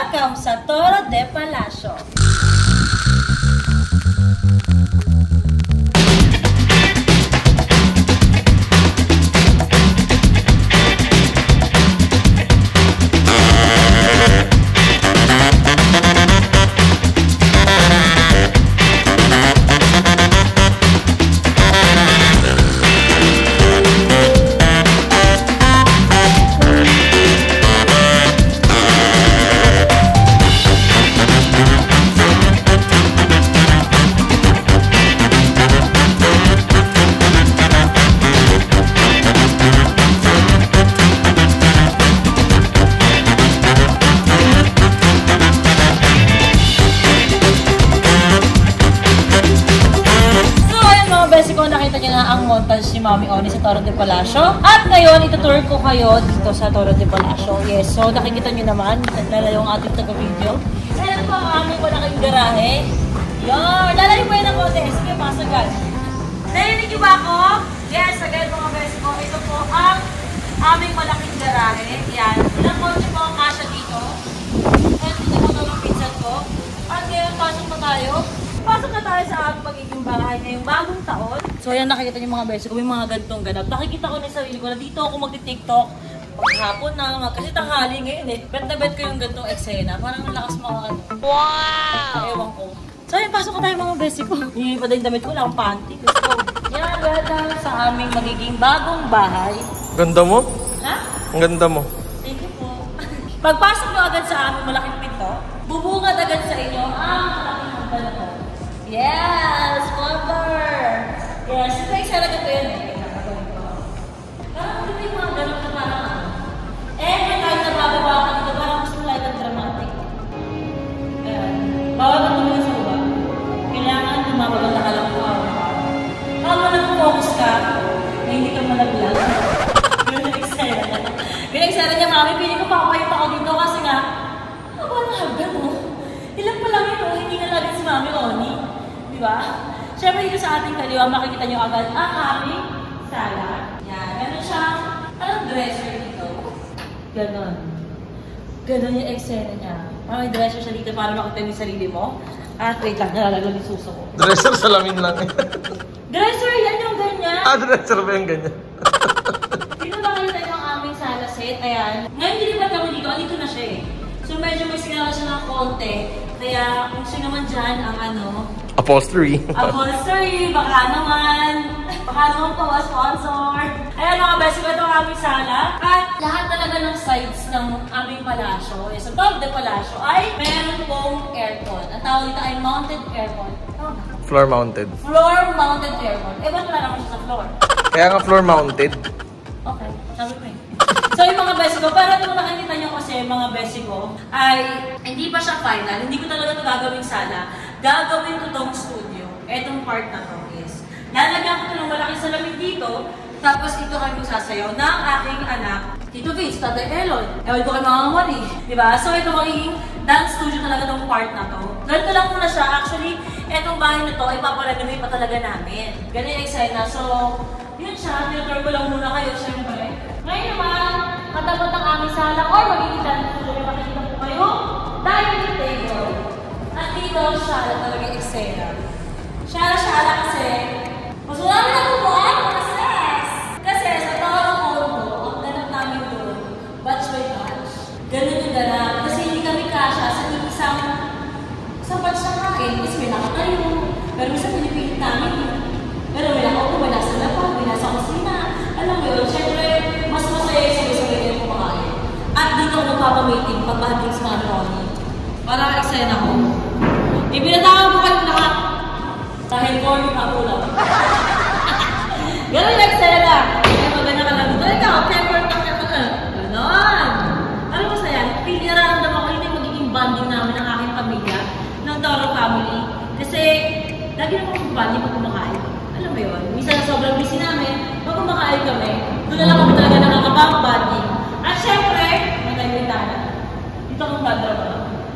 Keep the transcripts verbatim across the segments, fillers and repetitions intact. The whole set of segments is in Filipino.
Welcome sa Toro de Palacio. Nakita niyo na ang montage ni Mami Oni sa Toro de Palacio. At ngayon, itutour ko kayo dito sa Toro de Palacio. Yes, so nakikita niyo naman, naglalayo ang ating taga-video. Ayan po ang aming malaking garahe. Yan, lalayo po yun ang konti. Sige, masagal. Narinig niyo ba ako? Yes, agad mga beses ko. Ito po ang aming malaking garahe. Yan, ilang konti po ang kasya dito. At ito po ng pinsan ko. At ngayon, pasok na tayo. Pasok na tayo sa aming magiging bahay ngayong bagong taon. So ayan, nakikita niyo mga beses ko, may mga gantong ganap. Nakikita ko na sa sarili ko na dito ako magti-tiktok. Maghapon na, kasi tanghali ngayon eh. Bet na bet ko yung gantong eksena. Parang ang lakas mga ano. Wow! Ewan ko. So ayan, pasok na tayo mga beses ko. Hindi pa din damit ko, wala akong panty. Gusto ko. Yan, welcome sa aming magiging bagong bahay. Ganda mo? Ha? Ang ganda mo. Thank you po. Pagpasok nyo agad sa aming malaking pinto, bubungad agad sa inyo ang malaking hagdan na to. Yes! Mother! Yes, ito yung sarap ito yun eh. Parang ito yung mga ganun na parang ano. Eh, may tayo na bababa ka dito, parang gusto like ang dramatic. Ayan. Bawal ka tuloy sa baba. Kailangan lumabaganda ka lang po. Kama nag-focus ka, na hindi ka malaglag. Yun ang eksena. Yun ang eksena niya, Mami, pili ko papayot ako dito kasi nga, ano ba hagdan mo? Ilan pa lang yun, hindi nga lagay si Mami Oni. Diba? Siyempre dito sa ating kaliwa, makikita nyo agad ang aming sala. Yan. Ganon siya. Anong dresser dito? Ganon. Ganon yung eksena niya. May dresser siya dito para makita yung sarili mo. At wait lang, nalalaglag yung suso ko. Dresser salamin lang. Dresser! Yan yung ganyan! Ah, dresser ba yung ganyan? Dito makikita nyo ang aming sala set. Ayan. Ngayon, dilipat kami dito. Dito na siya eh. So medyo may sinala siya ng konti. Kaya kung sino naman dyan ang ano, upholstery. Upholstery, baka naman. Baka naman po, sponsor. Ayan mga beses ko, ito ang aming sala. At lahat talaga ng sides ng aming palasyo, eh, sa Toro de Palacio, ay meron pong aircon. Ang tawag dito ay mounted aircon. Oh. Floor mounted. Floor mounted aircon. Eh, ba't wala naman siya sa floor? Kaya nga floor mounted. Okay, sabi ko eh. So yung mga beses ko, para nung nakikita nyo kasi mga beses ko, ay hindi pa siya final. Hindi ko talaga ito gagawing sala. Gagawin ko tong studio. Etong part na to is, lalagyan ko ito ng malaking salamin dito, tapos ito kami magsasayaw ng aking anak, Tito Vince, Tatay Elon. Ewan ko kay Mama Mari. Diba? So ito magiging dance studio talaga tong part na to. Ganito lang muna siya. Actually, etong bahay na to, ipaparenovate pa talaga namin. Ganun yung eksena. So, yun siya. Tinutur ko lang muna kayo, syempre. Ngayon naman, katapat ang aming sala or magiging dance studio. Makikita po kayo. Dining table. At dito, shala talaga yung eksena. Shala-shala kasi, mas wala na nakukuhaan kasi kasi sa Toro Condo, ang ganap namin doon, batch by batch. Ganun yung ganap. Kasi hindi kami kasha sa isang isang batch na kain. Kasi may nakatayo. Pero minsan pinipilit namin. Pero may nakaupo, may nasa lapag, may nasa kusina. Alam mo yun, syempre, mas masaya yung sabay-sabay kayo kumakain. At dito ako nagpapamating pagbahating sa mga Ronnie. Para eksena ko. Ibinatawag ko kayo lahat. Dahil corny ka ulam. Ganun yung eksena. Kaya maganda ka lang. Doon ikaw, pepper ka ka ka. Ganon. Ano mo saya? Pinaramdam ako yun yung magiging bonding namin ng aking pamilya, ng Toro family. Kasi, lagi na akong bonding pag kumakain. Alam mo yun? Minsan sobrang busy namin, pag kumakain kami, doon na lang kami talaga nakakapag-bonding. At syempre, magagintana. Dito akong badrama.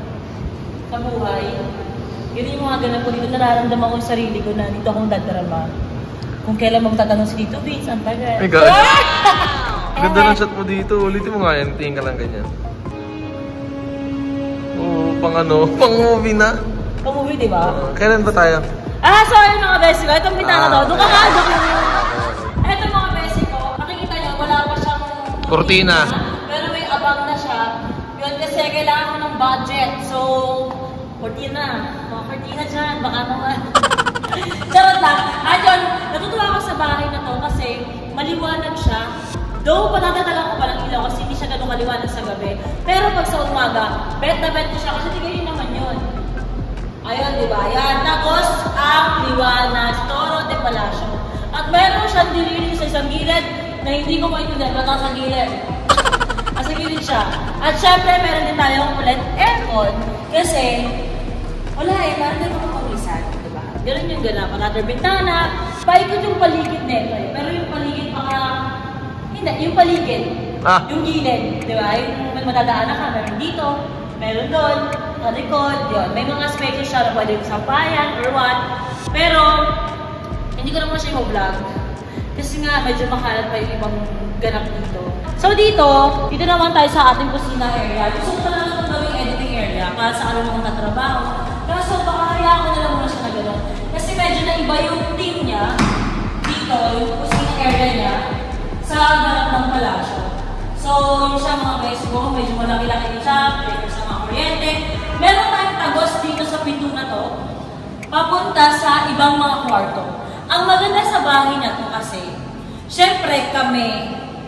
Sa buhay. Yun yung mga ganap ko dito, nararamdaman ko yung sarili ko na dito akong dadrama. Kung kailan magtatanong si Tito Vince, ang tagal. My God! Ganda ng shot mo dito. Ulitin mo nga yan. Tingin ka lang ganyan. pang ano, pang movie na. Pang movie, di ba? Uh, kailan ba tayo? Ah, sorry mga besi ko. Itong bintana Ah, to. Doon ka okay. nga, doon ka nga. Ito mga besi ko, makikita nyo, wala pa siyang Cortina. Pero may abang na siya. Yun kasi kailangan ko ng budget. So, cortina. Mga cortina dyan, baka naman. Charot lang. At yun, natutuwa ako sa bahay na to kasi maliwanag siya. Though, patatatalang ko palang ilaw kasi hindi siya ganun kaliwanag sa gabi. Pero pag sa umaga, bet na bet ko siya kasi tigay naman yun. Ayun, di ba? Yan. Tapos, ang liwanag, Toro de Palacio. At meron siyang dililing sa isang gilid na hindi ko maintindihan. Ba't sa gilid? Nasa gilid siya. At syempre, meron din tayong ulit aircon. Kasi, wala eh, meron din mga pawisan. Di ba? Ganun yung ganap. Another bintana. Paikot yung paligid nito eh. Pero yung paligid baka... Hindi, yung paligid. Ah. Yung gilid. Di ba? Yung may madadaanan ka, meron dito. Meron doon, sa likod, yun. May mga spaces siya na pwede yung sampayan or what. Pero, hindi ko naman siya i-vlog. Kasi nga, medyo makalat pa yung ibang ganap dito. So dito, dito naman tayo sa ating kusina area. Gusto ko talaga itong gawing editing area para sa araw mga tatrabaho. Kaso baka kaya ko na lang muna siya na gano'n. Kasi medyo na iba yung team niya dito, yung kusina area niya, sa ganap ng palasyo. So, yun siya mga guys ko, medyo malaki-laki din siya, pwede sa mga kuryente. Meron tayong tagos dito sa pinto na to, papunta sa ibang mga kwarto. Ang maganda sa bahay na to kasi, syempre kami,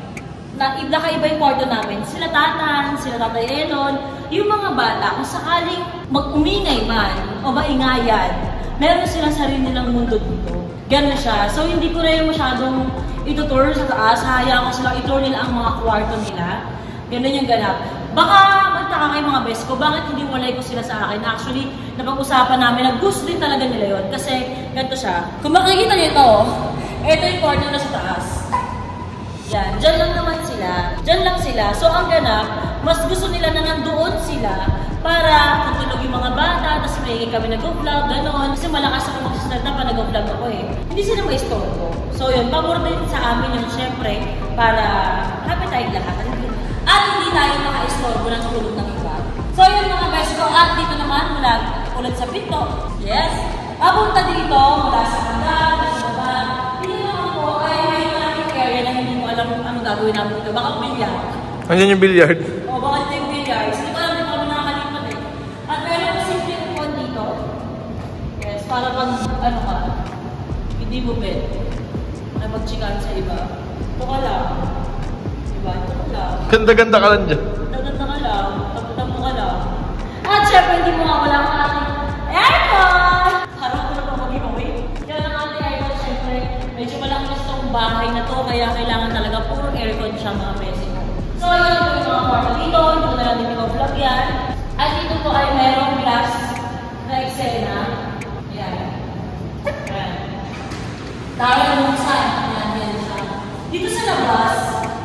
na nakaiba yung kwarto namin, sila tatan, sila tatay Elon, yung mga bata, kung sakaling mag-umingay man o maingayan, meron silang sarili nilang mundo dito. Ganun siya. So, hindi ko rin masyadong itutur sa taas, hayaan ko silang itour nila ang mga kwarto nila. Ganun yung ganap. Baka magtaka kayo mga best ko, bakit hindi walay ko sila sa akin? Actually, napag-usapan namin na gusto din talaga nila yun. Kasi, ganito siya. Kung makikita niyo ito, ito yung kwarto na sa taas. Yan. Diyan lang naman sila. Diyan lang sila. So, ang ganap, mas gusto nila na nandoon sila para tutulog yung mga bata, tapos may kami nag-vlog, gano'n. Kasi malakas ako mag-start na pa nag-vlog ako eh. Hindi sila ma-istorbo. So yun, pabor din sa amin yun syempre para happy tayong lahat. At hindi tayo maka-istorbo ng tulog ng iba. So yun mga best ko, at dito naman mula ulit sa pinto. Yes. Papunta dito mula sa hanggang, sa baba. Dito naman po ay may malaking area na hindi mo alam kung ano gagawin namin dito. Baka bilyard. Andiyan yung billiard. O baka ito yung billiard. Hindi ko alam kung nakakalimutan eh. At meron po simple po dito. Yes, para pag ano ka, hindi mo bet. Napagchikan sa iba. Ito ka lang. Diba? Ito ka lang. Ganda-ganda ka lang dyan. Ganda-ganda ka lang. Tapos-tapo ka lang. At syempre, hindi mo nga wala ang ating aircon! Harap ko na po mag-giveaway. Kaya ang ating aircon, syempre, medyo malaki na itong bahay na to, kaya kailangan talaga puro aircon siya mga beses. So, yun po yung mga kwarto dito. Dito na lang dito vlog yan. At dito po ay merong glass na eksena. Ayan. Ayan. Tara na mong saan. Ayan, yan siya. Dito sa labas,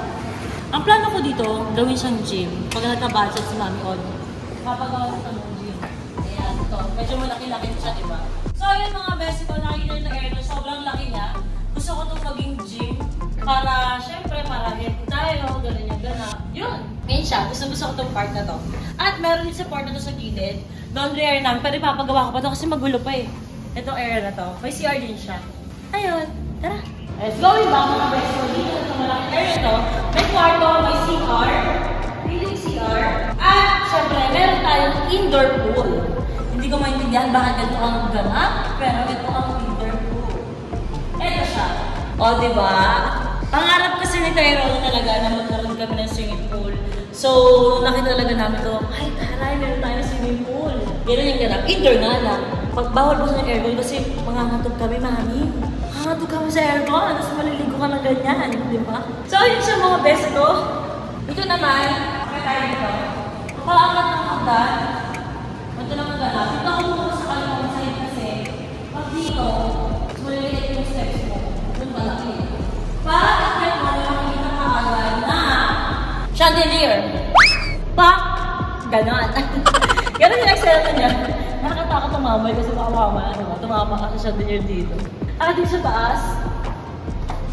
ang plano ko dito, gawin siyang gym. Pag nagka-budget si Mami Od, papagawa ko ng gym. Ayan, ito. Medyo malaki-laki siya, diba? So, yun mga best ko, nakikita yung aircon. Sobrang laki niya. Gusto ko itong maging gym. Para, syempre, para healthy tayo, gano'n yung gana. Yun. Ngayon siya, gusto-gusto ko itong part na to. At meron din sa part na to sa gilid. Laundry area namin, pero ipapagawa ko pa to kasi magulo pa eh. Itong area na to. May C R din siya. Ayun. Tara. Let's go. Yung mga best ko dito sa malaking area to. May kwarto, may C R. Feeling C R. At, syempre, meron tayong indoor pool. Hindi ko maintindihan bakit ganito ang ganap, pero ito ang indoor pool. Ito siya. O, diba? Pangarap kasi ni Tyrone talaga na magkaroon kami ng swimming pool. So, nakita talaga namin to, ay, taray, meron tayo ng swimming pool. Ganun yung ganap. Indoor nga lang. Pagbawal po sa aircon kasi mangangatog kami, mami. Mangangatog kami sa aircon, tapos maliligo ka ng ganyan, di ba? So, yun siya mga best ko. Ito naman, okay tayo dito. Paangat ng hagdan. Ito lang ang ganap. Ito ako mo sa kanilang side kasi, pag dito, maliliit yung steps mo. Doon malaki. Para kahit mo na makikita ka agad na chandelier. Pa! Ganon. Ganon yung eksena niya. Nakakatakot tumamay kasi baka mama, ano, tumama ka sa chandelier dito. At dito sa taas,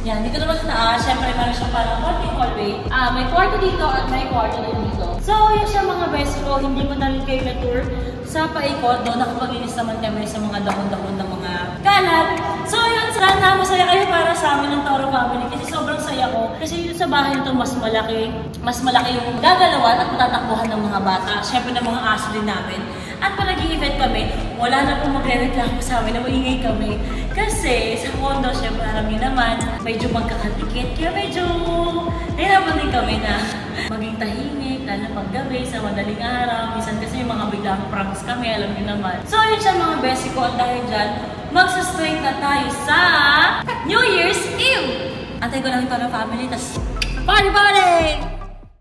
Yan, dito naman sa taas, syempre meron siyang parang working hallway. Ah, may kwarto dito at may kwarto din dito. So, yun siya mga best ko, hindi ko na rin kayo na-tour sa paikot. Doon nakapaginis naman kami sa mga dahon-dahon ng mga kalat. So, yun, sana masaya kayo para sa amin ng Toro Family kasi sobrang saya ko. Kasi yun sa bahay nito mas malaki, mas malaki yung gagalawan at matatakbuhan ng mga bata. Syempre ng mga aso din namin. At pag nag-i-event kami, wala na pong magre-reklamo sa amin na maingay kami. Kasi sa condo, syempre alam niyo naman, medyo magkakatikit. Kaya medyo nahirapan din kami na maging tahimik, lalo paggabi, sa madaling araw. Minsan kasi yung mga biglang pranks kami, alam niyo naman. So yun siya mga besi ko at dahil dyan, magsa-straight na tayo sa New Year's Eve! Antay ko lang ito ng family, tas party party!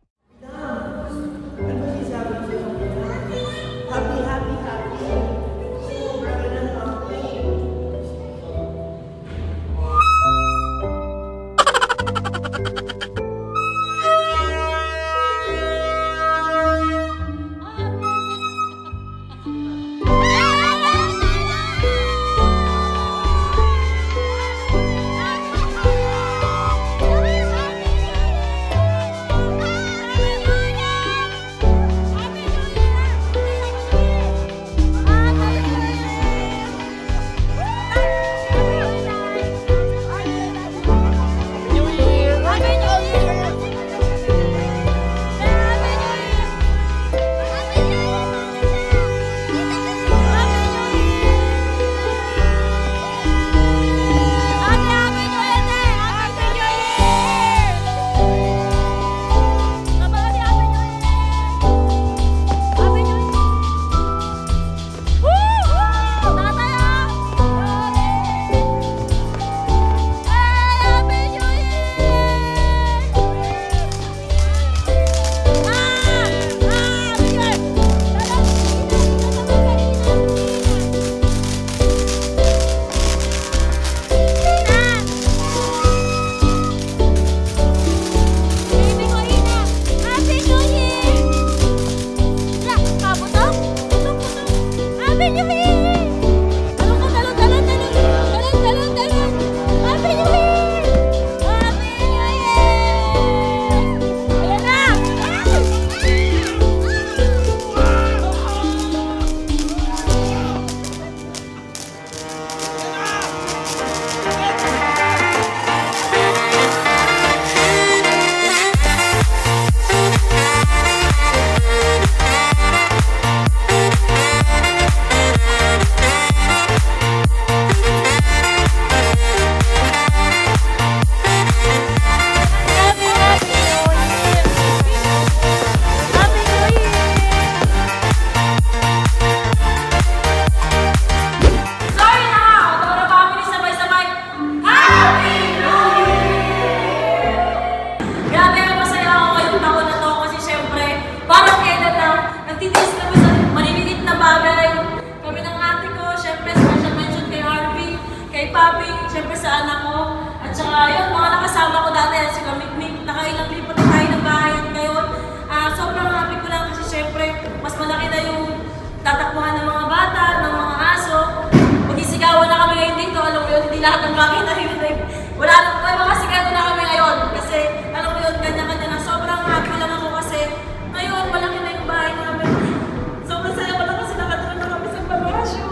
lahat ng bagay narinig. Wala na, may mga sikreto na kami ngayon. Kasi, alam mo yun, kanya-kanya na. Sobrang happy lang ako kasi, ngayon, malaki na yung bahay namin. Sobrang saya ko lang kasi nakatulong na kami sa pag-asyo.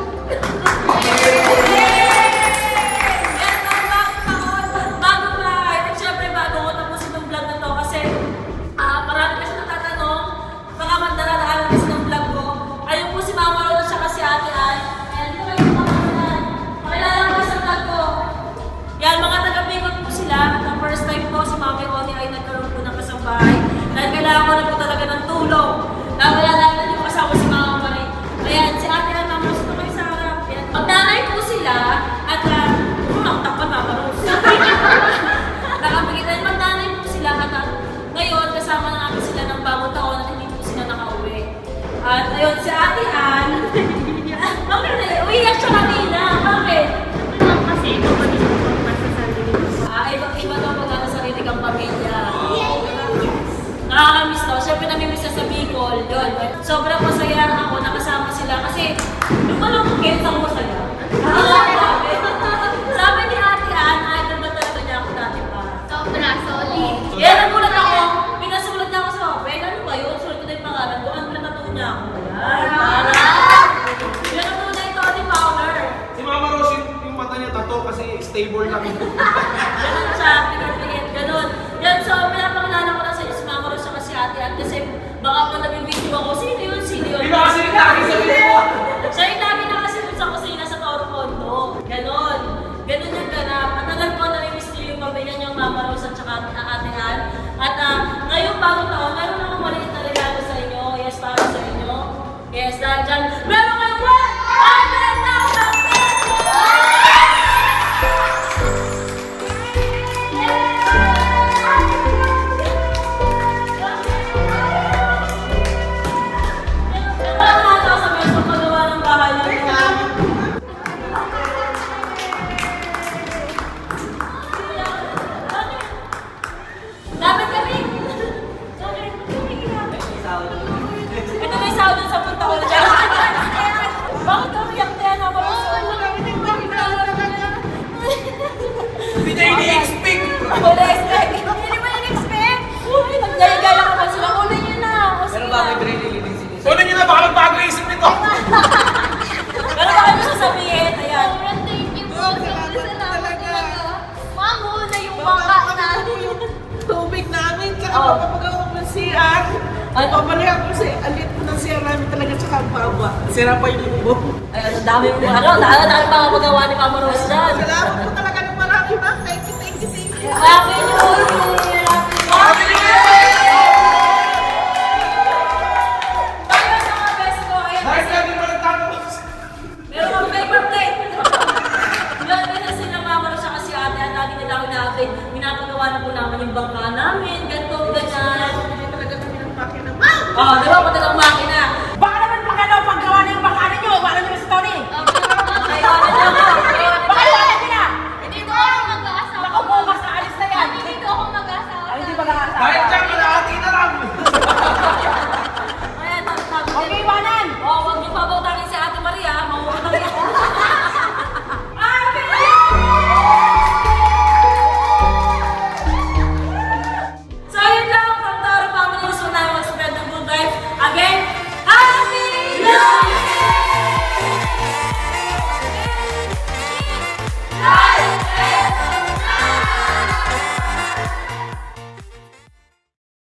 Kailangan ko na po talaga ng tulong. Kaya natin yung kasama si Mama Marie. Ayan, si Ate Ann, Mama Rose, ito kayo sa harap. Magdanay po sila at uh, umaktak pa Mama Rose. Nakapagitan, magdanay po sila at uh, ngayon kasama na namin sila ng bagong taon at hindi po sila nakauwi. At ayun, si Ate Ann, bakit na yun? Uwiyak siya kanina. Bakit? Kasi ito pa din po masasarili. Ah, iba daw pag sarili kang pamilya. Nakakamiss daw. Siyempre namimiss sa Bicol. Yun. Sobrang masaya ako. Nakasama sila. Kasi, yung malong kids ako masaya. Ah, sabi ni Ate Ann, idol ba talaga niya ako dati po. stable lang. Ganun siya, pikit-pikit, ganun. Yan, so pinapakilala ko lang sa inyo si Mama Rose at si Ate Ann kasi baka pa nabibideo ako, sino yun, sino yun? Hindi kasi lagi sa video. Siya yung lagi nakasunod sa kusina sa Toro Condo. Ganon. Ganon yung ganap. At alam ko, nami-miss niyo yung pamilya niyang Mama Rose at saka Ate Ann. At uh, ngayong bagong taon, meron akong maliit na regalo sa inyo. Yes, para sa inyo. Yes, dahil dyan, meron kayong one hundred thousand pesos! Kunin nyo na, baka magbago isip nito! Pero baka mo sasabihin, ayan. Sobrang thank you po. Sobrang salamat talaga. Mamo na yung baka namin. Tubig namin, tsaka Oh. papagawa ko ng C R. Ay, pabalihan ko si alit ko ng C R namin talaga, tsaka ang bawa. Sira pa yung libo. Ay, ano, dami mo, ano, dami dami mga magawa ni Mama Rose dyan. Salamat po talaga ng marami, ma'am. Thank you, thank you, thank you. Happy New Year! Happy New Year! Ayun sa mga best ko, ayan. Dahil lagi mo nagtatapos! Meron kang paper plate. Yan, ganyan sila Mama Rose at si Ate at lagi nila ako na-update. Minapagawa na po namin yung bangka namin, ganito, ganyan. Hindi talaga kami ng pake na, ma'am. Ah, di ba?